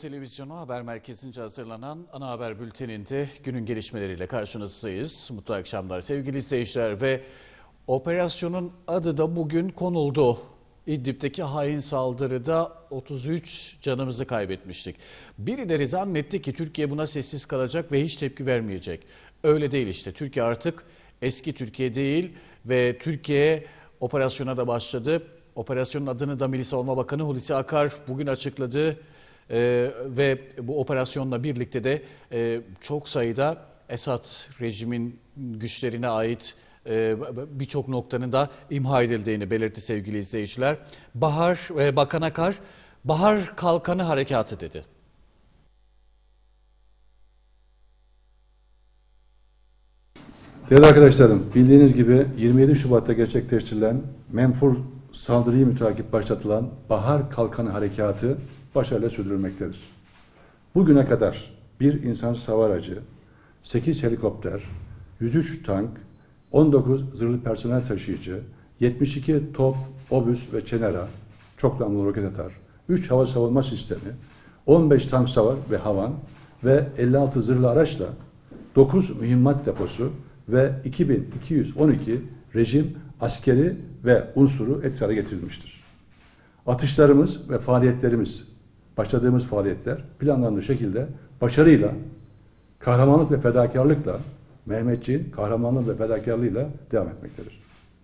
Televizyonu haber merkezince hazırlanan ana haber bülteninde günün gelişmeleriyle karşınızdayız. Mutlu akşamlar sevgili izleyiciler ve operasyonun adı da bugün konuldu. İdlib'deki hain saldırıda 33 canımızı kaybetmiştik. Birileri zannetti ki Türkiye buna sessiz kalacak ve hiç tepki vermeyecek. Öyle değil işte. Türkiye artık eski Türkiye değil ve Türkiye operasyona da başladı. Operasyonun adını da Milli Savunma Bakanı Hulusi Akar bugün açıkladı. Ve bu operasyonla birlikte de çok sayıda Esad rejimin güçlerine ait birçok noktanın da imha edildiğini belirtti sevgili izleyiciler. Bakan Akar, Bahar Kalkanı Harekatı dedi. Değerli arkadaşlarım, bildiğiniz gibi 27 Şubat'ta gerçekleştirilen menfur saldırıyı mütakip başlatılan Bahar Kalkanı Harekatı başarıyla sürdürülmektedir. Bugüne kadar bir insansız hava aracı, 8 helikopter, 103 tank, 19 zırhlı personel taşıyıcı, 72 top, obüs ve çenera, çok namlulu roket atar, 3 hava savunma sistemi, 15 tank savar ve havan ve 56 zırhlı araçla 9 mühimmat deposu ve 2212 rejim askeri ve unsuru etkisiz hale getirilmiştir. Atışlarımız ve faaliyetlerimiz, başladığımız faaliyetler planlandığı şekilde başarıyla, kahramanlık ve fedakarlıkla, Mehmetçiğin kahramanlık ve fedakarlığıyla devam etmektedir.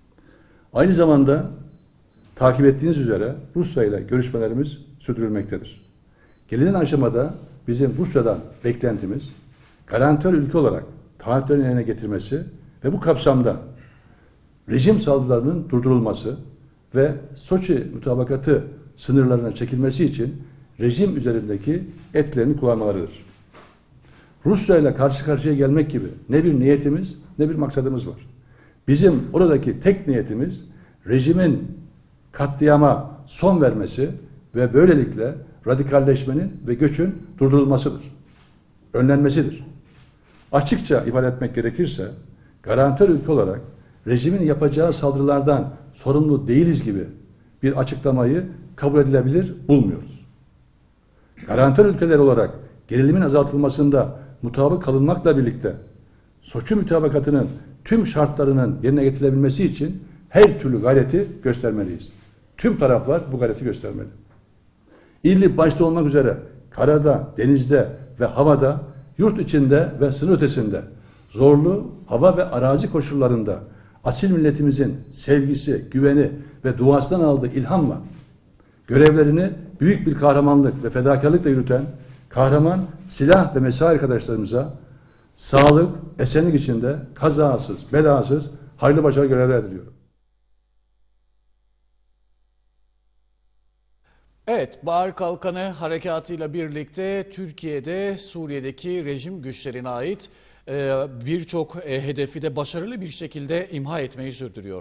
Aynı zamanda takip ettiğiniz üzere Rusya ile görüşmelerimiz sürdürülmektedir. Gelinen aşamada bizim Rusya'dan beklentimiz, garantör ülke olarak taahhütlerini yerine getirmesi ve bu kapsamda rejim saldırılarının durdurulması ve Soçi mutabakatı sınırlarına çekilmesi için rejim üzerindeki etkilerini kullanmalarıdır. Rusya ile karşı karşıya gelmek gibi ne bir niyetimiz ne bir maksadımız var. Bizim oradaki tek niyetimiz rejimin katliama son vermesi ve böylelikle radikalleşmenin ve göçün durdurulmasıdır. Önlenmesidir. Açıkça ifade etmek gerekirse garantör ülke olarak rejimin yapacağı saldırılardan sorumlu değiliz gibi bir açıklamayı kabul edilebilir bulmuyoruz. Garantör ülkeler olarak gerilimin azaltılmasında mutabık kalınmakla birlikte Soçi mutabakatının tüm şartlarının yerine getirilebilmesi için her türlü gayreti göstermeliyiz. Tüm taraflar bu gayreti göstermeli. İdlib başta olmak üzere karada, denizde ve havada, yurt içinde ve sınır ötesinde zorlu hava ve arazi koşullarında asil milletimizin sevgisi, güveni ve duasından aldığı ilhamla görevlerini büyük bir kahramanlık ve fedakarlıkla yürüten kahraman silah ve mesai arkadaşlarımıza sağlık, esenlik içinde kazasız, belasız, hayırlı başarılı görevler diliyorum. Evet, Bahar Kalkanı harekatıyla birlikte Türkiye'de Suriye'deki rejim güçlerine ait birçok hedefi de başarılı bir şekilde imha etmeyi sürdürüyor.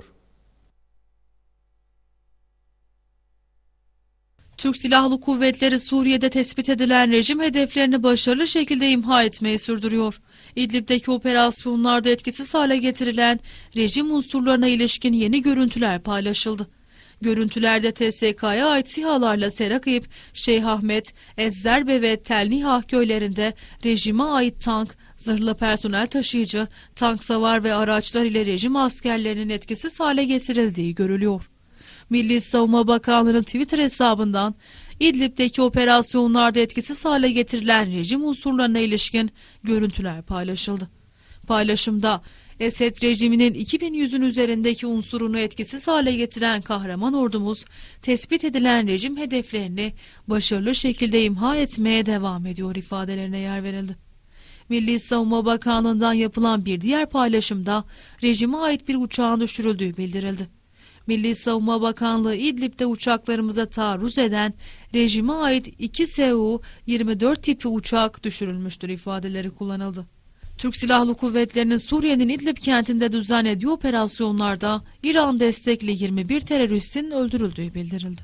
Türk Silahlı Kuvvetleri Suriye'de tespit edilen rejim hedeflerini başarılı şekilde imha etmeyi sürdürüyor. İdlib'deki operasyonlarda etkisiz hale getirilen rejim unsurlarına ilişkin yeni görüntüler paylaşıldı. Görüntülerde TSK'ya ait SİHA'larla Serakip, Şeyh Ahmet, Ezzerbe ve Telnihah köylerinde rejime ait tank, zırhlı personel taşıyıcı, tank savar ve araçlar ile rejim askerlerinin etkisiz hale getirildiği görülüyor. Milli Savunma Bakanlığı'nın Twitter hesabından İdlib'deki operasyonlarda etkisiz hale getirilen rejim unsurlarına ilişkin görüntüler paylaşıldı. Paylaşımda Esed rejiminin 2100'ün üzerindeki unsurunu etkisiz hale getiren kahraman ordumuz, tespit edilen rejim hedeflerini başarılı şekilde imha etmeye devam ediyor ifadelerine yer verildi. Milli Savunma Bakanlığı'ndan yapılan bir diğer paylaşımda rejime ait bir uçağın düşürüldüğü bildirildi. Milli Savunma Bakanlığı İdlib'de uçaklarımıza taarruz eden rejime ait 2 Su-24 tipi uçak düşürülmüştür ifadeleri kullanıldı. Türk Silahlı Kuvvetleri'nin Suriye'nin İdlib kentinde düzenlediği operasyonlarda İran destekli 21 teröristin öldürüldüğü bildirildi.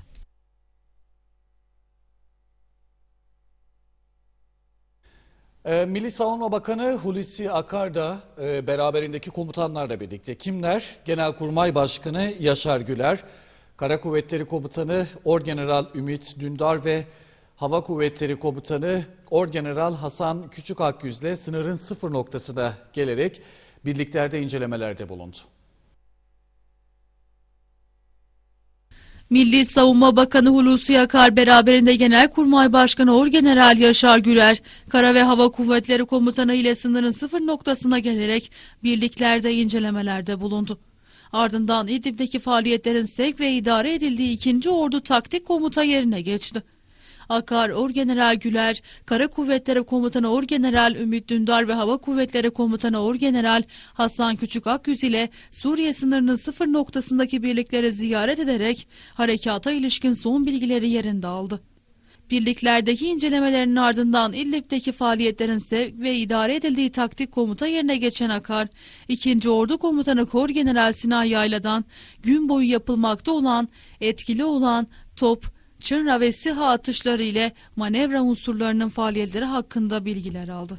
Milli Savunma Bakanı Hulusi Akar da beraberindeki komutanlarla birlikte kimler? Genelkurmay Başkanı Yaşar Güler, Kara Kuvvetleri Komutanı Orgeneral Ümit Dündar ve Hava Kuvvetleri Komutanı Orgeneral Hasan Küçükakyüz'le sınırın sıfır noktasına gelerek birliklerde incelemelerde bulundu. Milli Savunma Bakanı Hulusi Akar beraberinde Genelkurmay Başkanı Orgeneral Yaşar Güler, Kara ve Hava Kuvvetleri Komutanı ile sınırın sıfır noktasına gelerek birliklerde incelemelerde bulundu. Ardından İdlib'deki faaliyetlerin sevk ve idare edildiği 2. Ordu Taktik Komuta yerine geçti. Akar, Orgeneral Güler, Kara Kuvvetleri Komutanı Orgeneral Ümit Dündar ve Hava Kuvvetleri Komutanı Orgeneral Hasan Küçükakyüz ile Suriye sınırının sıfır noktasındaki birlikleri ziyaret ederek harekata ilişkin son bilgileri yerinde aldı. Birliklerdeki incelemelerin ardından İdlib'deki faaliyetlerin sevk ve idare edildiği taktik komuta yerine geçen Akar, 2. Ordu Komutanı Korgeneral Sinan Yayla'dan gün boyu yapılmakta olan, etkili olan top, çınra ve SİHA atışları ile manevra unsurlarının faaliyetleri hakkında bilgiler aldı.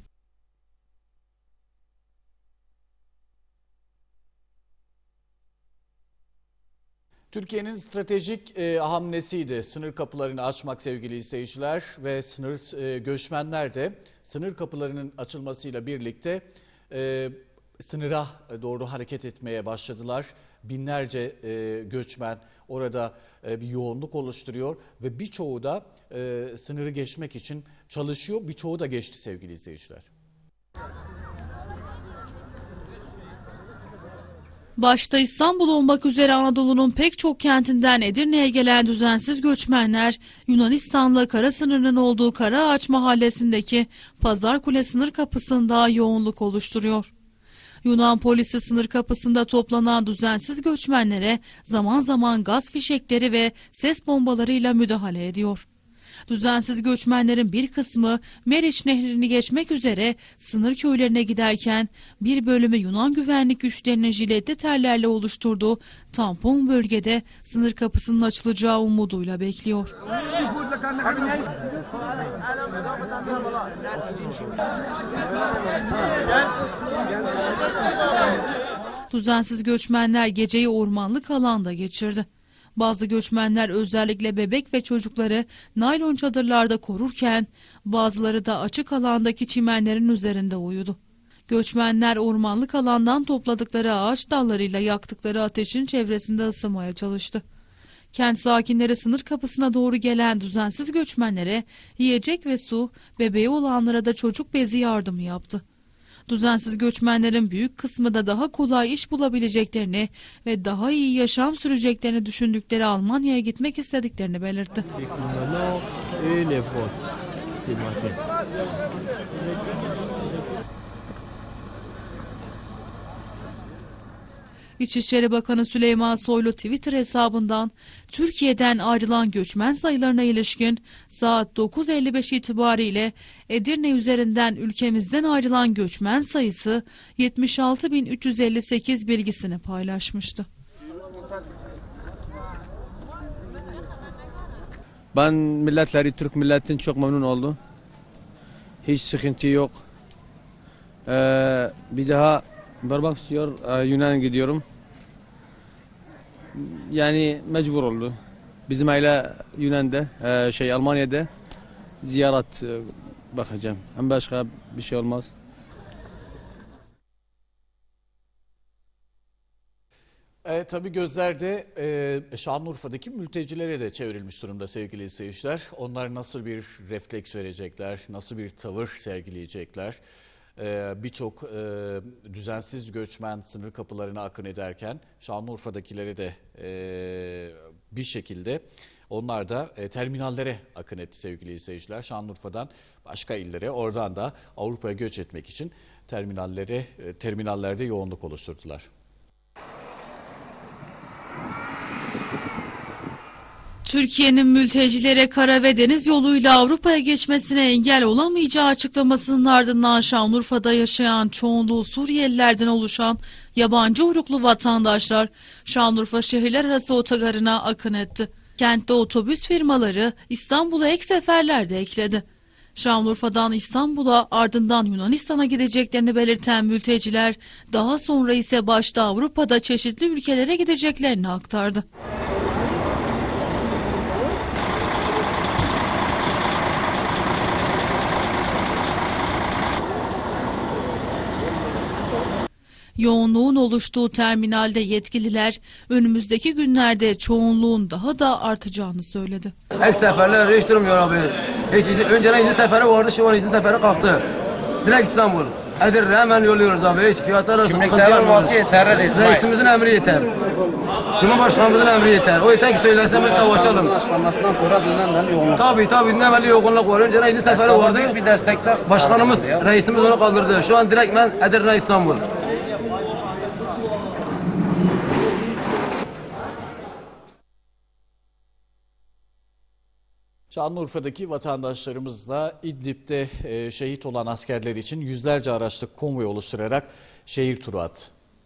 Türkiye'nin stratejik hamlesiydi sınır kapılarını açmak sevgili izleyiciler ve sınır göçmenler de sınır kapılarının açılmasıyla birlikte sınıra doğru hareket etmeye başladılar. Binlerce göçmen orada bir yoğunluk oluşturuyor ve birçoğu da sınırı geçmek için çalışıyor. Birçoğu da geçti sevgili izleyiciler. Başta İstanbul olmak üzere Anadolu'nun pek çok kentinden Edirne'ye gelen düzensiz göçmenler, Yunanistan'la kara sınırının olduğu Karaağaç mahallesindeki Pazarkule sınır kapısında yoğunluk oluşturuyor. Yunan polisi sınır kapısında toplanan düzensiz göçmenlere zaman zaman gaz fişekleri ve ses bombalarıyla müdahale ediyor. Düzensiz göçmenlerin bir kısmı Meriç Nehri'ni geçmek üzere sınır köylerine giderken bir bölümü Yunan güvenlik güçlerinin jiletli terlerle oluşturduğu tampon bölgede sınır kapısının açılacağı umuduyla bekliyor. Düzensiz göçmenler geceyi ormanlık alanda geçirdi. Bazı göçmenler özellikle bebek ve çocukları naylon çadırlarda korurken bazıları da açık alandaki çimenlerin üzerinde uyudu. Göçmenler ormanlık alandan topladıkları ağaç dallarıyla yaktıkları ateşin çevresinde ısınmaya çalıştı. Kent sakinleri sınır kapısına doğru gelen düzensiz göçmenlere yiyecek ve su, bebeği olanlara da çocuk bezi yardımı yaptı. Düzensiz göçmenlerin büyük kısmı da daha kolay iş bulabileceklerini ve daha iyi yaşam süreceklerini düşündükleri Almanya'ya gitmek istediklerini belirtti. İçişleri Bakanı Süleyman Soylu Twitter hesabından Türkiye'den ayrılan göçmen sayılarına ilişkin saat 9.55 itibariyle Edirne üzerinden ülkemizden ayrılan göçmen sayısı 76.358 bilgisini paylaşmıştı. Ben milletleri, Türk milletin çok memnun oldu. Hiç sıkıntı yok. Bir daha varmak istiyor, Yunan'a gidiyorum. Yani mecbur oldu. Bizim aile Yunan'da, Almanya'da ziyaret bakacağım. Hem başka bir şey olmaz. Tabii gözler de Şanlıurfa'daki mültecilere de çevrilmiş durumda sevgili izleyiciler. Onlar nasıl bir refleks verecekler, nasıl bir tavır sergileyecekler? Birçok düzensiz göçmen sınır kapılarına akın ederken Şanlıurfa'dakileri de bir şekilde onlar da terminallere akın etti sevgili izleyiciler. Şanlıurfa'dan başka illere, oradan da Avrupa'ya göç etmek için terminallerde yoğunluk oluşturdular. Türkiye'nin mültecilere kara ve deniz yoluyla Avrupa'ya geçmesine engel olamayacağı açıklamasının ardından Şanlıurfa'da yaşayan çoğunluğu Suriyelilerden oluşan yabancı uyruklu vatandaşlar Şanlıurfa şehirler arası otogarına akın etti. Kentte otobüs firmaları İstanbul'a ek seferler de ekledi. Şanlıurfa'dan İstanbul'a ardından Yunanistan'a gideceklerini belirten mülteciler daha sonra ise başta Avrupa'da çeşitli ülkelere gideceklerini aktardı. Yoğunluğun oluştuğu terminalde yetkililer önümüzdeki günlerde çoğunluğun daha da artacağını söyledi. Ek seferler hiç durmuyor abi. Hiç önceden 7 seferi vardı, şu an 7 seferi kalktı. Direkt İstanbul. Edirne hemen yolluyoruz abi. Hiç fiyatlar arasında Kimlikler olması yeterli İsmail. Reisimizin emri yeter. Cumhurbaşkanımızın emri yeter. O yeter ki söylesin biz savaşalım. Başkanlaştıktan sonra dünden yoğunluk. Tabii ne yoğunluk var. Önceden 7 seferi vardı. Büyük bir destekler. Başkanımız, reisimiz onu kaldırdı. Şu an direkt ben Edirne İstanbul. Şanlıurfa'daki vatandaşlarımız da İdlib'de şehit olan askerler için yüzlerce araçlık konvoy oluşturarak şehir turu attı.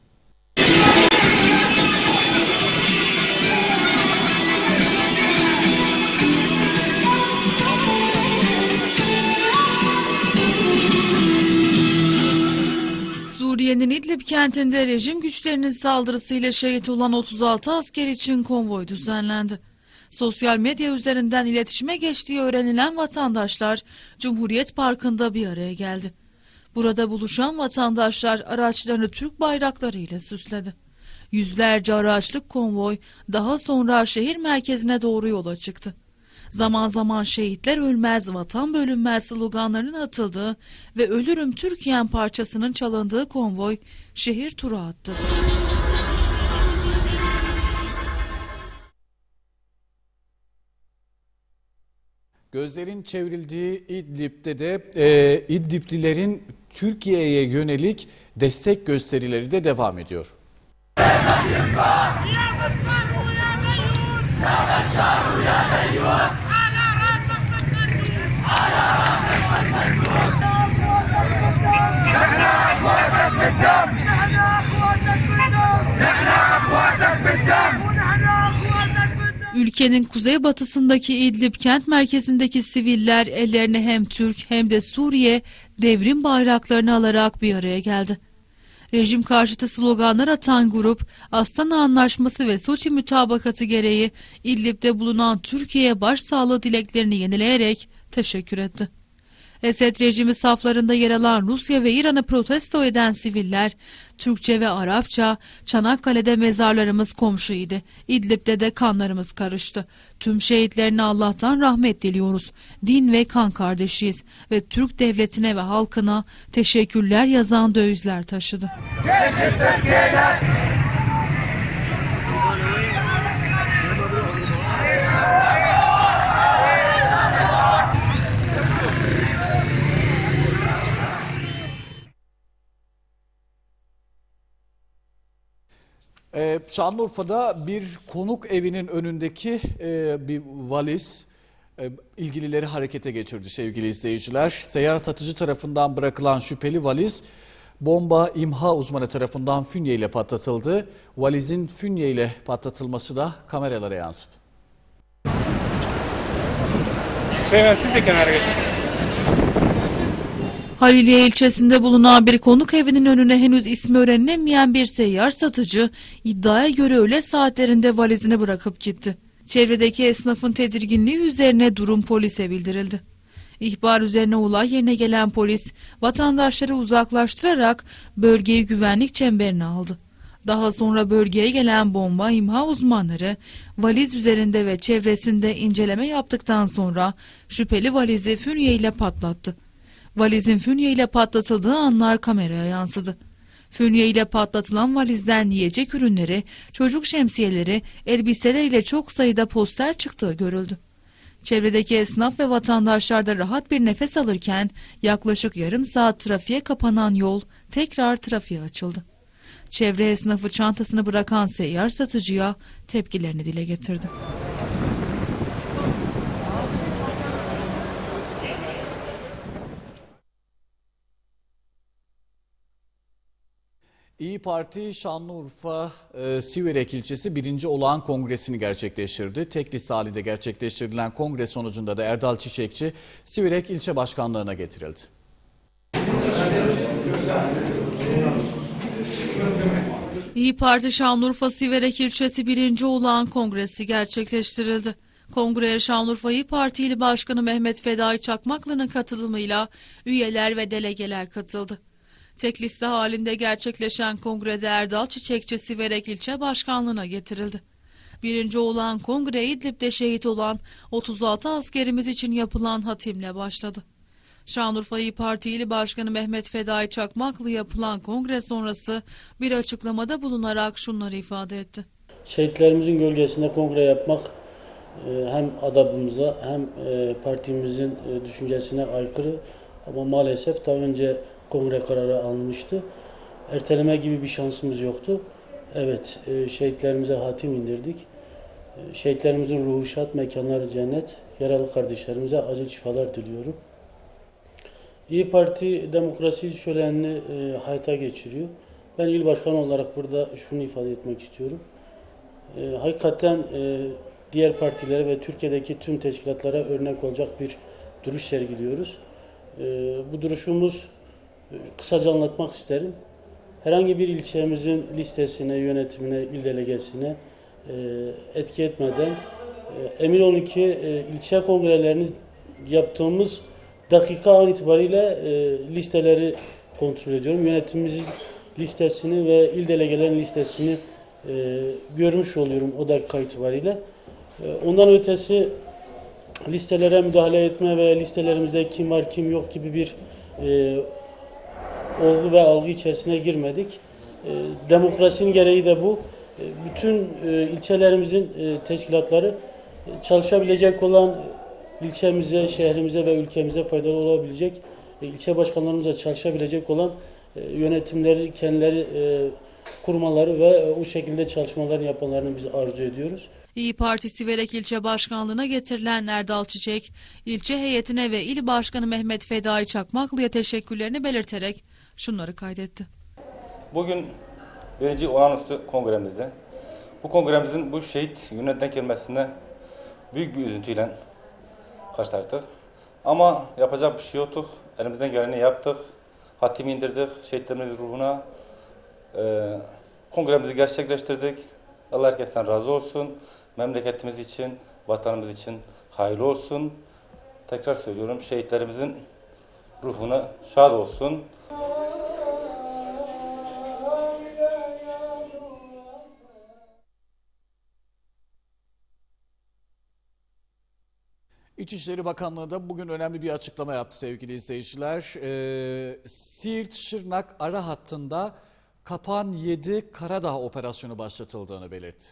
Suriye'nin İdlib kentinde rejim güçlerinin saldırısıyla şehit olan 36 asker için konvoy düzenlendi. Sosyal medya üzerinden iletişime geçtiği öğrenilen vatandaşlar Cumhuriyet Parkı'nda bir araya geldi. Burada buluşan vatandaşlar araçlarını Türk bayraklarıyla süsledi. Yüzlerce araçlık konvoy daha sonra şehir merkezine doğru yola çıktı. Zaman zaman şehitler ölmez, vatan bölünmez sloganlarının atıldığı ve Ölürüm Türkiye'm parçasının çalındığı konvoy şehir turu attı. Gözlerin çevrildiği İdlib'de de İdliblilerin Türkiye'ye yönelik destek gösterileri de devam ediyor. Ülkenin kuzeybatısındaki İdlib kent merkezindeki siviller ellerine hem Türk hem de Suriye devrim bayraklarını alarak bir araya geldi. Rejim karşıtı sloganlar atan grup, Astana Anlaşması ve Soçi Mütabakatı gereği İdlib'de bulunan Türkiye'ye başsağlığı dileklerini yenileyerek teşekkür etti. Esed rejimi saflarında yer alan Rusya ve İran'ı protesto eden siviller, Türkçe ve Arapça, Çanakkale'de mezarlarımız komşuydu, İdlib'de de kanlarımız karıştı. Tüm şehitlerine Allah'tan rahmet diliyoruz. Din ve kan kardeşiyiz ve Türk devletine ve halkına teşekkürler yazan dövizler taşıdı. Şanlıurfa'da bir konuk evinin önündeki bir valiz ilgilileri harekete geçirdi sevgili izleyiciler. Seyyar satıcı tarafından bırakılan şüpheli valiz bomba imha uzmanı tarafından fünye ile patlatıldı. Valizin fünye ile patlatılması da kameralara yansıdı. Siz de kenara geçin. Haliliye ilçesinde bulunan bir konuk evinin önüne henüz ismi öğrenilemeyen bir seyyar satıcı iddiaya göre öğle saatlerinde valizini bırakıp gitti. Çevredeki esnafın tedirginliği üzerine durum polise bildirildi. İhbar üzerine olay yerine gelen polis vatandaşları uzaklaştırarak bölgeyi güvenlik çemberine aldı. Daha sonra bölgeye gelen bomba imha uzmanları valiz üzerinde ve çevresinde inceleme yaptıktan sonra şüpheli valizi fünye ile patlattı. Valizin fünye ile patlatıldığı anlar kameraya yansıdı. Fünye ile patlatılan valizden yiyecek ürünleri, çocuk şemsiyeleri, elbiseler ile çok sayıda poster çıktığı görüldü. Çevredeki esnaf ve vatandaşlar da rahat bir nefes alırken yaklaşık yarım saat trafiğe kapanan yol tekrar trafiğe açıldı. Çevre esnafı çantasını bırakan seyyar satıcıya tepkilerini dile getirdi. İYİ Parti Şanlıurfa Siverek ilçesi 1. Olağan Kongresini gerçekleştirdi. Tek liste halinde gerçekleştirilen kongre sonucunda da Erdal Çiçekçi Siverek ilçe başkanlığına getirildi. İYİ Parti Şanlıurfa Siverek ilçesi 1. Olağan Kongresi gerçekleştirildi. Kongreye Şanlıurfa İYİ Parti İl Başkanı Mehmet Fedai Çakmaklı'nın katılımıyla üyeler ve delegeler katıldı. Tek liste halinde gerçekleşen kongrede Erdal Çiçekçi Siverek ilçe başkanlığına getirildi. Birinci olan kongre İdlib'de şehit olan 36 askerimiz için yapılan hatimle başladı. Şanlıurfa İYİ Parti İl Başkanı Mehmet Fedai Çakmaklı yapılan kongre sonrası bir açıklamada bulunarak şunları ifade etti. Şehitlerimizin gölgesinde kongre yapmak hem adabımıza hem partimizin düşüncesine aykırı, ama maalesef daha önce kongre kararı alınmıştı. Erteleme gibi bir şansımız yoktu. Evet, şehitlerimize hatim indirdik. Şehitlerimizin ruhu şad, mekanları cennet. Yaralı kardeşlerimize acil şifalar diliyorum. İYİ Parti demokrasi şölenini hayata geçiriyor. Ben il başkanı olarak burada şunu ifade etmek istiyorum. Hakikaten diğer partilere ve Türkiye'deki tüm teşkilatlara örnek olacak bir duruş sergiliyoruz. Bu duruşumuz kısaca anlatmak isterim. Herhangi bir ilçemizin listesine, yönetimine, il delegesine etki etmeden emin olun ki ilçe kongrelerini yaptığımız dakika an itibariyle listeleri kontrol ediyorum. Yönetimimizin listesini ve il delegelerin listesini görmüş oluyorum o dakika itibariyle. Ondan ötesi listelere müdahale etme ve listelerimizde kim var kim yok gibi bir olgu ve algı içerisine girmedik. Demokrasinin gereği de bu. Bütün ilçelerimizin teşkilatları çalışabilecek olan ilçemize, şehrimize ve ülkemize faydalı olabilecek, ilçe başkanlarımıza çalışabilecek olan yönetimleri, kendileri kurmaları ve o şekilde çalışmalar yapanlarını biz arzu ediyoruz. İYİ Parti Siverek ilçe başkanlığına getirilen Erdal Çiçek, ilçe heyetine ve il başkanı Mehmet Fedai Çakmaklı'ya teşekkürlerini belirterek şunları kaydetti. Bugün birinci olağanüstü kongremizde, bu kongremizin bu şehit gününe denk gelmesine büyük bir üzüntüyle karşılaştık. Ama yapacak bir şey yoktu. Elimizden geleni yaptık. Hatimi indirdik şehitlerimizin ruhuna. Kongremizi gerçekleştirdik. Allah herkesten razı olsun. Memleketimiz için, vatanımız için hayırlı olsun. Tekrar söylüyorum, şehitlerimizin ruhuna şad olsun. İçişleri Bakanlığı da bugün önemli bir açıklama yaptı sevgili izleyiciler. Siirt-Şırnak ara hattında Kapan 7 Karadağ operasyonu başlatıldığını belirtti.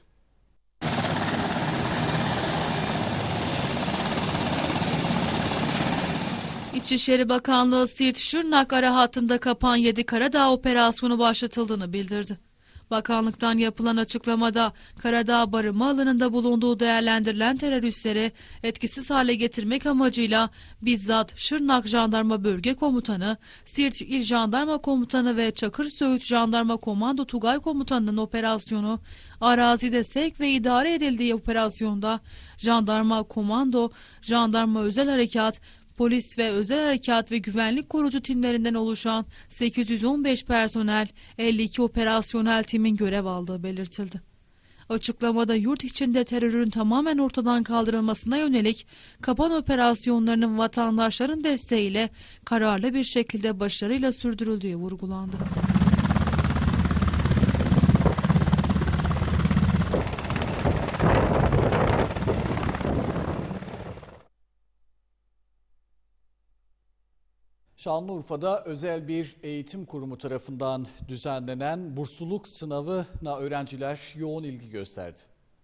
İçişleri Bakanlığı Siirt-Şırnak ara hattında Kapan 7 Karadağ operasyonu başlatıldığını bildirdi. Bakanlıktan yapılan açıklamada Karadağ barınma alanında bulunduğu değerlendirilen teröristleri etkisiz hale getirmek amacıyla bizzat Şırnak Jandarma Bölge Komutanı, Siirt İl Jandarma Komutanı ve Çakır Söğüt Jandarma Komando Tugay Komutanı'nın operasyonu, arazide sevk ve idare edildiği operasyonda Jandarma Komando, Jandarma Özel Harekat, Polis ve özel harekat ve güvenlik korucu timlerinden oluşan 815 personel, 52 operasyonel timin görev aldığı belirtildi. Açıklamada yurt içinde terörün tamamen ortadan kaldırılmasına yönelik Kapan operasyonlarının vatandaşların desteğiyle kararlı bir şekilde başarıyla sürdürüldüğü vurgulandı. Şanlıurfa'da özel bir eğitim kurumu tarafından düzenlenen bursluluk sınavına öğrenciler yoğun ilgi gösterdi.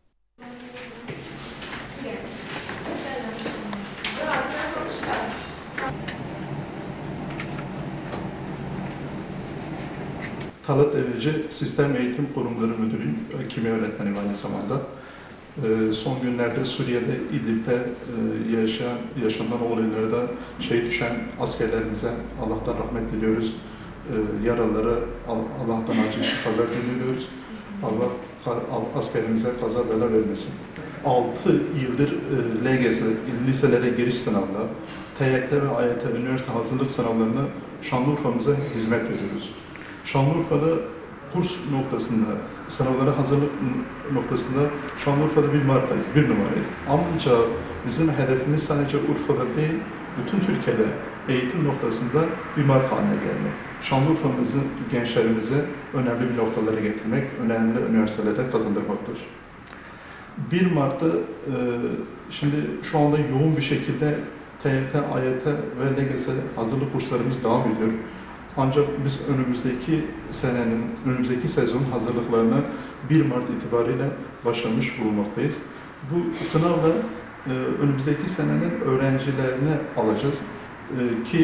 Talat Deveci Sistem Eğitim Kurumları Müdürüyüm, kimya öğretmeniyim aynı zamanda. Son günlerde Suriye'de, İdlib'de yaşanan olaylarda düşen askerlerimize Allah'tan rahmet diliyoruz. Yaralılara Allah'tan acil şifalar diliyoruz. Allah askerimize kaza bela vermesin. 6 yıldır LGS, liselere giriş sınavında, TYT ve AYT üniversite hazırlık sınavlarını Şanlıurfa'mıza hizmet veriyoruz. Şanlıurfa'da kurs noktasında, sınavlara hazırlık noktasında Şanlıurfa'da bir markayız, bir numarayız. Ancak bizim hedefimiz sadece Urfa'da değil, bütün Türkiye'de eğitim noktasında bir marka haline gelmek. Şanlıurfa'mızı, gençlerimize önemli bir noktalara getirmek, önemli üniversitelere kazandırmaktır. 1 Mart'ta şimdi şu anda yoğun bir şekilde TYT, AYT ve LGS hazırlık kurslarımız devam ediyor. Ancak biz önümüzdeki sezon hazırlıklarına 1 Mart itibariyle başlamış bulunmaktayız. Bu sınavla önümüzdeki senenin öğrencilerini alacağız ki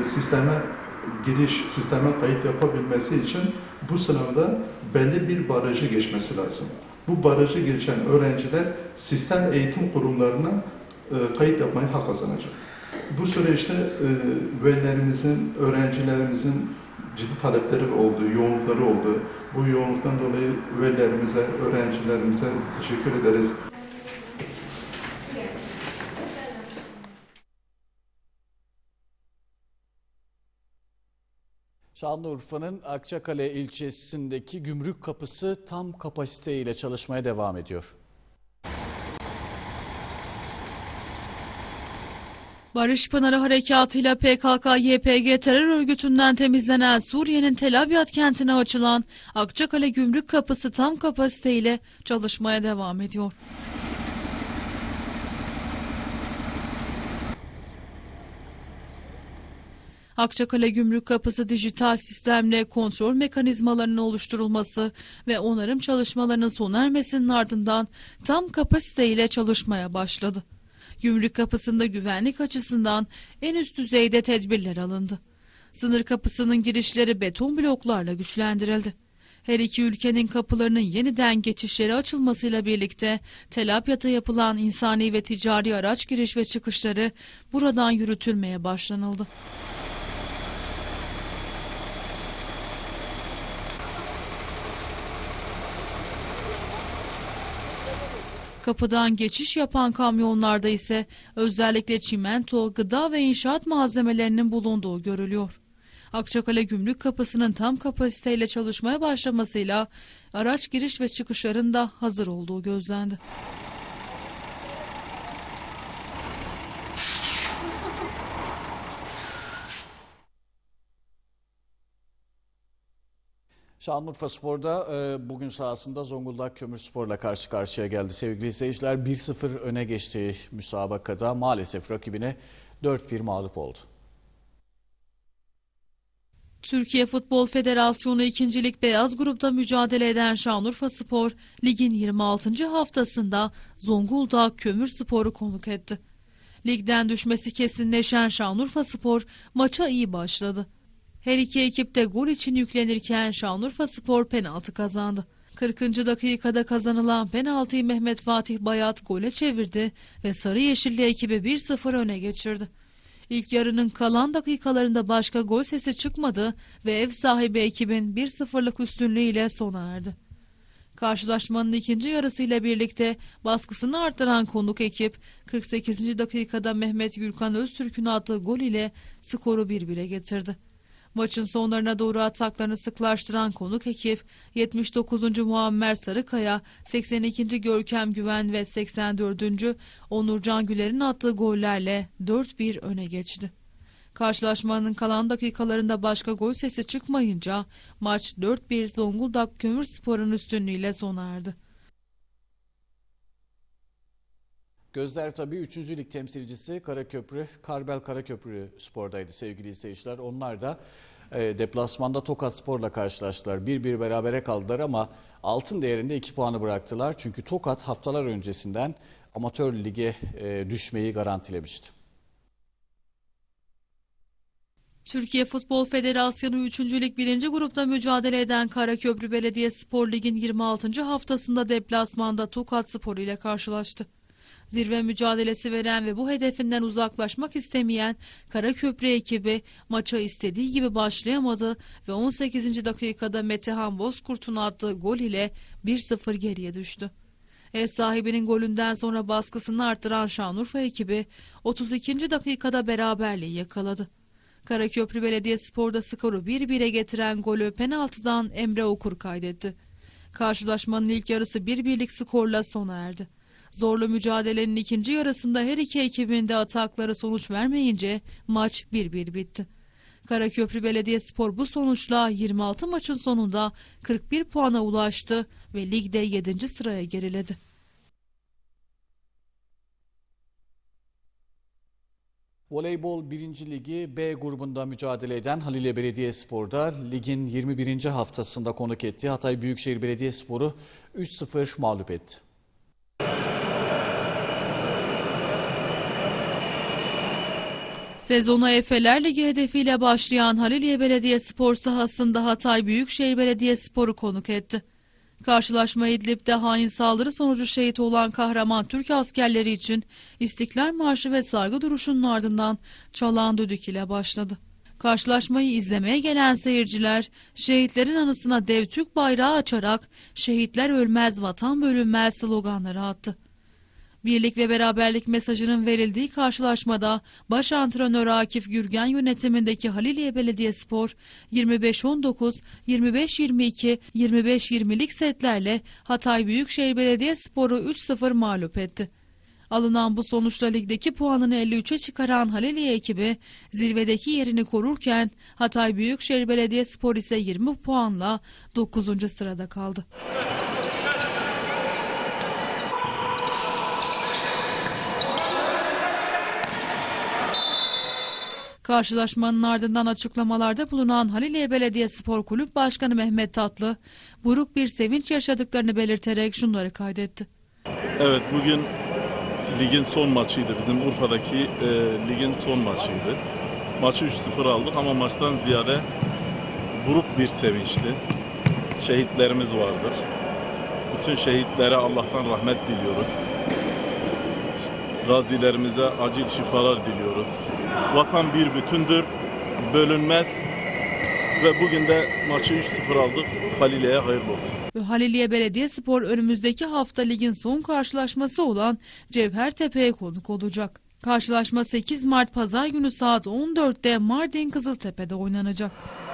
sisteme kayıt yapabilmesi için bu sınavda belli bir barajı geçmesi lazım. Bu barajı geçen öğrenciler sistem eğitim kurumlarına kayıt yapmaya hak kazanacak. Bu süreçte velilerimizin, öğrencilerimizin ciddi talepleri oldu, yoğunlukları oldu. Bu yoğunluktan dolayı velilerimize, öğrencilerimize teşekkür ederiz. Şanlıurfa'nın Akçakale ilçesindeki gümrük kapısı tam kapasiteyle çalışmaya devam ediyor. Barış Pınarı Harekatı'yla PKK-YPG terör örgütünden temizlenen Suriye'nin Tel Abyad kentine açılan Akçakale Gümrük Kapısı tam kapasiteyle çalışmaya devam ediyor. Akçakale Gümrük Kapısı dijital sistemle kontrol mekanizmalarının oluşturulması ve onarım çalışmalarının sona ermesinin ardından tam kapasiteyle çalışmaya başladı. Gümrük kapısında güvenlik açısından en üst düzeyde tedbirler alındı. Sınır kapısının girişleri beton bloklarla güçlendirildi. Her iki ülkenin kapılarının yeniden geçişleri açılmasıyla birlikte Tel Abyad'a yapılan insani ve ticari araç giriş ve çıkışları buradan yürütülmeye başlanıldı. Kapıdan geçiş yapan kamyonlarda ise özellikle çimento, gıda ve inşaat malzemelerinin bulunduğu görülüyor. Akçakale Gümrük Kapısı'nın tam kapasiteyle çalışmaya başlamasıyla araç giriş ve çıkışların da hazır olduğu gözlendi. Şanlıurfa Spor'da bugün sahasında Zonguldak Kömürspor'la karşı karşıya geldi. Sevgili izleyiciler, 1-0 öne geçtiği müsabakada maalesef rakibine 4-1 mağlup oldu. Türkiye Futbol Federasyonu 2. Lig Beyaz Grup'ta mücadele eden Şanlıurfa Spor, ligin 26. haftasında Zonguldak Kömürspor'u konuk etti. Ligden düşmesi kesinleşen Şanlıurfa Spor maça iyi başladı. Her iki ekip de gol için yüklenirken Şanlıurfa Spor penaltı kazandı. 40. dakikada kazanılan penaltıyı Mehmet Fatih Bayat gole çevirdi ve Sarı Yeşilli ekibi 1-0 öne geçirdi. İlk yarının kalan dakikalarında başka gol sesi çıkmadı ve ev sahibi ekibin 1-0'lık üstünlüğüyle sona erdi. Karşılaşmanın ikinci yarısıyla birlikte baskısını artıran konuk ekip 48. dakikada Mehmet Gürkan Öztürk'ün attığı gol ile skoru 1-1'e getirdi. Maçın sonlarına doğru ataklarını sıklaştıran konuk ekip 79. Muammer Sarıkaya, 82. Görkem Güven ve 84. Onurcan Güler'in attığı gollerle 4-1 öne geçti. Karşılaşmanın kalan dakikalarında başka gol sesi çıkmayınca maç 4-1 Zonguldak Kömürspor'un üstünlüğüyle sona erdi. Gözler tabii 3. Lig temsilcisi Karbel Karaköprü Spor'daydı sevgili izleyiciler. Onlar da deplasmanda Tokat Spor'la karşılaştılar. 1-1 berabere kaldılar ama altın değerinde 2 puanı bıraktılar. Çünkü Tokat haftalar öncesinden amatör lige düşmeyi garantilemişti. Türkiye Futbol Federasyonu 3. Lig 1. grupta mücadele eden Karaköprü Belediyespor Lig'in 26. haftasında deplasmanda Tokat Spor ile karşılaştı. Zirve mücadelesi veren ve bu hedefinden uzaklaşmak istemeyen Karaköprü ekibi maça istediği gibi başlayamadı ve 18. dakikada Metehan Bozkurt'un attığı gol ile 1-0 geriye düştü. Ev sahibinin golünden sonra baskısını artıran Şanlıurfa ekibi 32. dakikada beraberliği yakaladı. Karaköprü Belediyespor'da skoru 1-1'e getiren golü penaltıdan Emre Okur kaydetti. Karşılaşmanın ilk yarısı 1-1'lik skorla sona erdi. Zorlu mücadelenin ikinci yarısında her iki ekibin de atakları sonuç vermeyince maç 1-1 bitti. Karaköprü Belediyespor bu sonuçla 26 maçın sonunda 41 puana ulaştı ve ligde 7. sıraya geriledi. Voleybol 1. Ligi B grubunda mücadele eden Halilye Belediyespor'da ligin 21. haftasında konuk ettiği Hatay Büyükşehir Belediyespor'u 3-0 mağlup etti. Sezona Efeler Ligi hedefiyle başlayan Halilye Belediyespor sahasında Hatay Büyükşehir Belediyespor'u konuk etti. Karşılaşma İdlib'de hain saldırı sonucu şehit olan kahraman Türk askerleri için İstiklal Marşı ve saygı duruşunun ardından çalan düdük ile başladı. Karşılaşmayı izlemeye gelen seyirciler şehitlerin anısına dev Türk bayrağı açarak "Şehitler ölmez, vatan bölünmez" sloganları attı. Birlik ve beraberlik mesajının verildiği karşılaşmada baş antrenör Akif Gürgen yönetimindeki Halilye Belediyespor 25-19, 25-22, 25-20'lik setlerle Hatay Büyükşehir Belediyespor'u 3-0 mağlup etti. Alınan bu sonuçla ligdeki puanını 53'e çıkaran Halilye ekibi zirvedeki yerini korurken Hatay Büyükşehir Belediyespor ise 20 puanla 9. sırada kaldı. Karşılaşmanın ardından açıklamalarda bulunan Halilye Belediyespor Kulüp Başkanı Mehmet Tatlı, buruk bir sevinç yaşadıklarını belirterek şunları kaydetti. Evet, bugün ligin son maçıydı. Bizim Urfa'daki ligin son maçıydı. Maçı 3-0 aldık ama maçtan ziyade buruk bir sevinçti. Şehitlerimiz vardır. Bütün şehitlere Allah'tan rahmet diliyoruz. Gazilerimize acil şifalar diliyoruz. Vatan bir bütündür, bölünmez ve bugün de maçı 3-0 aldık. Halilye'ye hayırlı olsun. Halilye Belediyespor önümüzdeki hafta ligin son karşılaşması olan Cevhertepe'ye konuk olacak. Karşılaşma 8 Mart Pazar günü saat 14'te Mardin Kızıltepe'de oynanacak.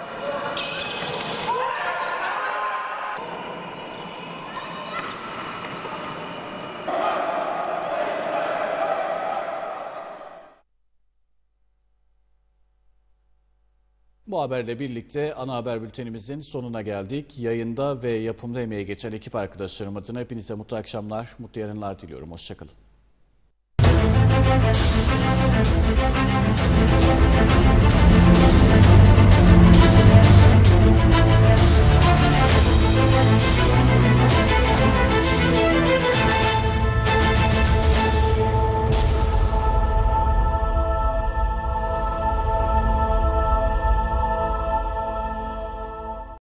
Bu haberle birlikte ana haber bültenimizin sonuna geldik. Yayında ve yapımda emeği geçen ekip arkadaşlarım adına hepinize mutlu akşamlar, mutlu yarınlar diliyorum. Hoşçakalın.